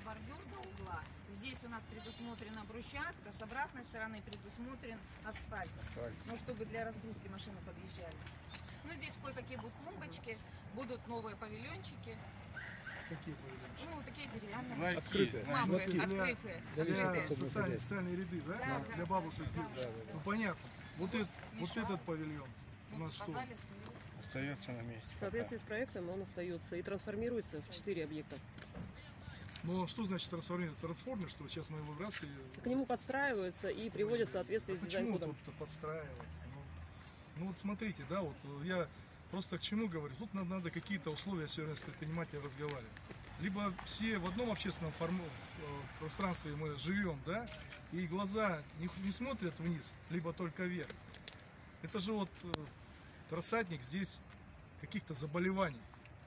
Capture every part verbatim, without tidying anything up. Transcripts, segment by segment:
бордюр до угла. Здесь у нас предусмотрена брусчатка, с обратной стороны предусмотрен асфальт. асфальт. Ну, чтобы для разгрузки машины подъезжали. Ну, здесь кое-какие будут клумбочки, будут новые павильончики. Какие павильончики? Ну, такие деревянные. Открытые. Мамы, Для, открытые. для, открытые. социальные, социальные ряды, да? Да, Для да, бабушек. да, Да, да, да, да. Ну, понятно. Вот, это, вот этот павильон у нас что? Остается на месте. В соответствии с проектом он остается и трансформируется в четыре объекта. Ну, что значит трансформировать? Трансформер, что сейчас мы его раз и... К нему подстраиваются и приводят в соответствие а с почему дизайн-кодом. тут подстраиваться? Ну, ну вот смотрите, да, вот я просто к чему говорю. Тут надо, надо какие-то условия все время с предпринимателем разговаривать. Либо все в одном общественном форму, э, пространстве мы живем, да, и глаза не, не смотрят вниз, либо только вверх. Это же вот э, рассадник здесь каких-то заболеваний.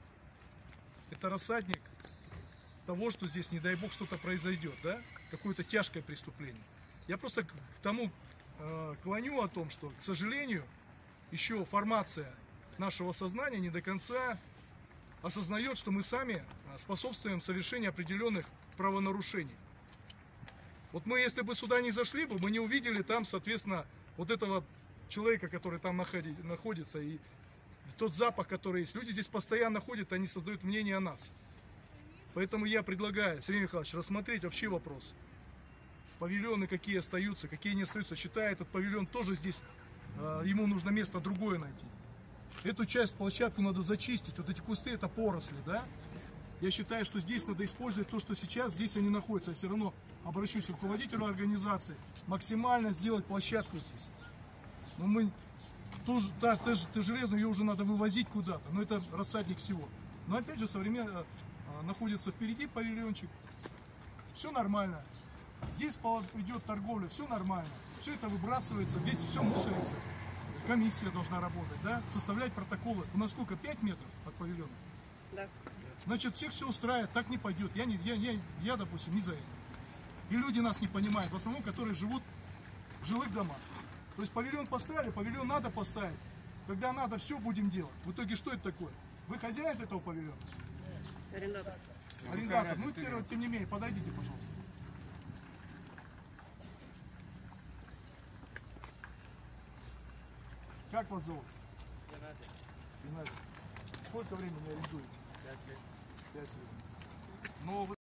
Это рассадник того, что здесь, не дай бог, что-то произойдет, да, какое-то тяжкое преступление. Я просто к, к тому э, клоню о том, что, к сожалению, еще формация нашего сознания не до конца осознает, что мы сами способствуем совершению определенных правонарушений. Вот мы, если бы сюда не зашли бы, мы не увидели там, соответственно, вот этого человека, который там находится, и тот запах, который есть. Люди здесь постоянно ходят, они создают мнение о нас. Поэтому я предлагаю, Сергей Михайлович, рассмотреть вообще вопрос. Павильоны какие остаются, какие не остаются. Считаю, этот павильон тоже здесь, ему нужно место другое найти. Эту часть, площадку надо зачистить. Вот эти кусты, это поросли, да? Я считаю, что здесь надо использовать то, что сейчас здесь они находятся. Я все равно обращусь к руководителю организации. Максимально сделать площадку здесь. Но мы тоже, та, та, та железную, ее уже надо вывозить куда-то. Но это рассадник всего. Но опять же, современно а, находится впереди павильончик. Все нормально. Здесь идет торговля, все нормально. Все это выбрасывается, здесь все мусорится. Комиссия должна работать, да, составлять протоколы. У нас сколько? пять метров от павильона? Да. Значит, всех все устраивает, так не пойдет. Я, не, я, я, я, допустим, не за это. И люди нас не понимают, в основном, которые живут в жилых домах. То есть павильон поставили, павильон надо поставить. Когда надо, все будем делать. В итоге что это такое? Вы хозяин этого павильона? Арендатор. Арендатор. Ну, тем, тем не менее, подойдите, пожалуйста. Как вас зовут? Геннадий. Геннадий. Сколько времени арендуете? Пять лет. Пять лет. Но вы